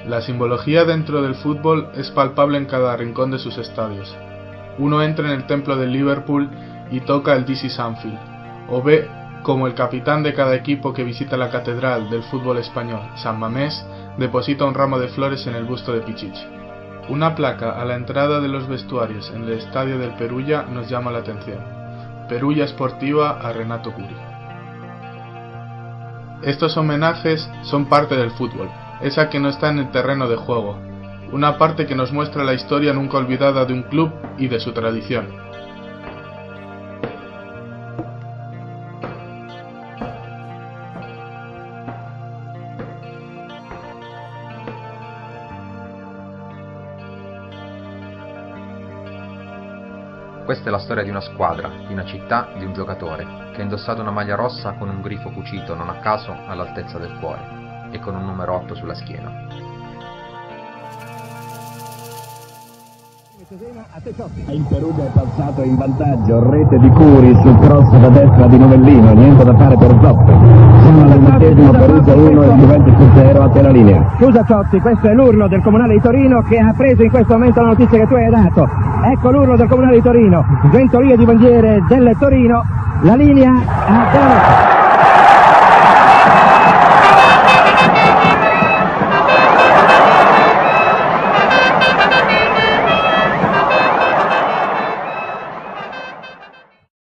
La simbología dentro del fútbol es palpable en cada rincón de sus estadios. Uno entra en el templo del Liverpool y toca el This is Anfield, o ve como el capitán de cada equipo que visita la catedral del fútbol español, San Mamés, deposita un ramo de flores en el busto de Pichichi. Una placa a la entrada de los vestuarios en el estadio del Perugia nos llama la atención. Perugia Sportiva a Renato Curi. Estos homenajes son parte del fútbol, esa que no está en el terreno de juego, una parte que nos muestra la historia nunca olvidada de un club y de su tradición. Questa è la storia di una squadra, di una città, di un giocatore, che ha indossato una maglia rossa con un grifo cucito non a caso all'altezza del cuore e con un numero 8 sulla schiena. Il Perugia è passato in vantaggio, rete di Curi sul cross da destra di Novellino, niente da fare per Zoppe. Siamo al 20° Perugia 1 e Juventus 0 a te la linea. Scusa Ciotti, questo è l'urlo del Comunale di Torino che ha preso in questo momento la notizia che tu hai dato. Ecco l'urlo del Comunale di Torino, Sventolio di bandiere del Torino, la linea a